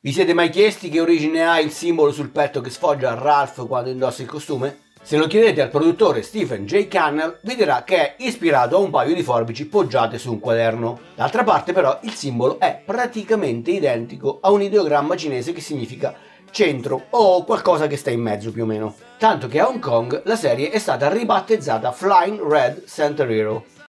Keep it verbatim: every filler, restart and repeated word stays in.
Vi siete mai chiesti che origine ha il simbolo sul petto che sfoggia Ralph quando indossa il costume? Se lo chiedete al produttore Stephen J. Cannell vi dirà che è ispirato a un paio di forbici poggiate su un quaderno. D'altra parte però il simbolo è praticamente identico a un ideogramma cinese che significa centro o qualcosa che sta in mezzo più o meno. Tanto che a Hong Kong la serie è stata ribattezzata Flying Red Center Hero.